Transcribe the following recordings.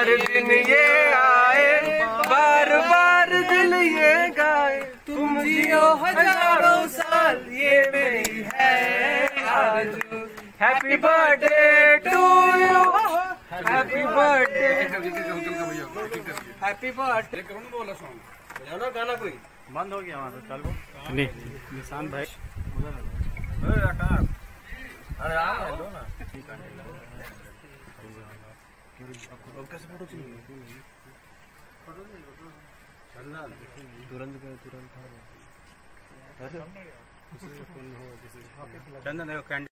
हर दिन ये आए, बार बार दिल ये गाए, तुम जियो हजारों साल, ये मेरी है आरज़ू। Happy birthday to you, happy birthday, happy birthday. कौन बोला सॉन्ग बजाओ ना, गाना कोई बंद हो गया वहाँ से। चल नहीं निशान भाई, अरे लो ना कैसे फोटो चाहिए तुरंत चंदन देखो कैंडी।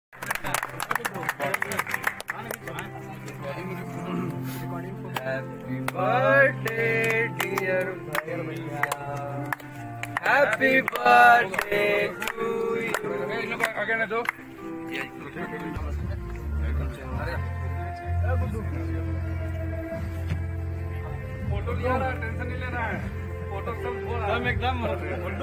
हैप्पी बर्थडे डियर भैया, हैप्पी बर्थडे टू यू। आगे ना दो फोटो लिया रहा, टेंशन नहीं लेना है, फोटो सब एकदम फोटो।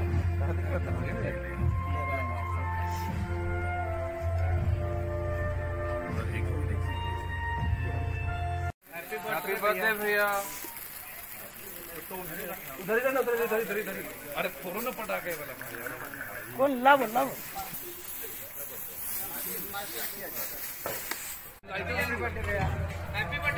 हैप्पी बर्थडे भैया। उधर ही उधर। अरे फोटो ना पटाखे वाला कौन लाभ हैप्पी बर्थडे।